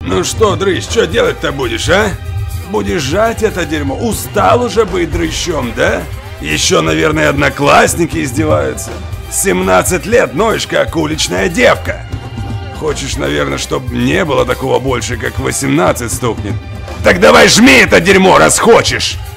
Ну что, дрыщ, что делать-то будешь, а? Будешь жать это дерьмо? Устал уже быть дрыщом, да? Еще, наверное, одноклассники издеваются. 17 лет ноешь, как уличная девка. Хочешь, наверное, чтобы не было такого больше, как 18 стукнет? Так давай жми это дерьмо, раз хочешь!